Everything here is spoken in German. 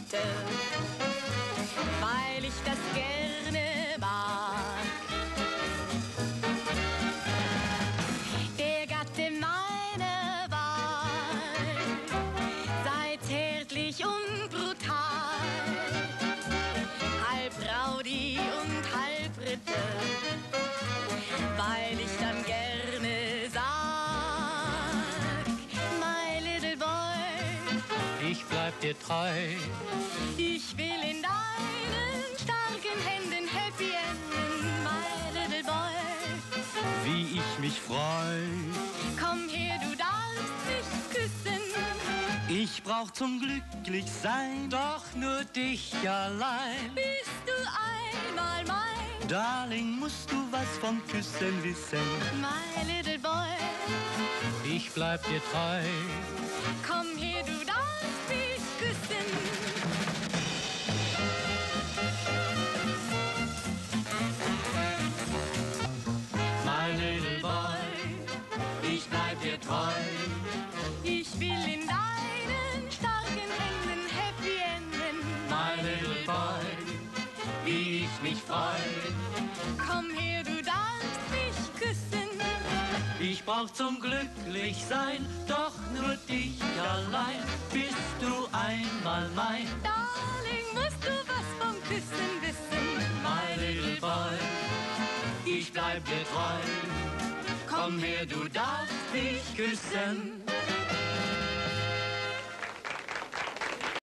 bitte, weil ich das gerne mag. Der Gatte meiner Wahl sei zärtlich und brutal, halb Rowdy und halb Ritter, weil ich dann gerne sag, my little boy, ich bleib dir treu. ich will in deinen starken Händen happy enden, my little boy. Wie ich mich freu. Komm her, du darfst mich küssen. Ich brauch zum Glücklichsein doch nur dich allein. Bist du einmal mein, Darling, musst du was vom Küssen wissen. my little boy. Ich bleib dir treu. Komm her, du darfst mich küssen. My little boy, ich bleib dir treu. Ich will in deinen starken Händen happy enden. My little boy, wie ich mich freu. Komm her, du darfst mich küssen. Ich brauch zum Glücklichsein doch nur dich allein. Bist du einmal mein, Darling, musst du was vom Küssen wissen. my little boy, ich bleib dir treu. Komm her, du darfst mich küssen.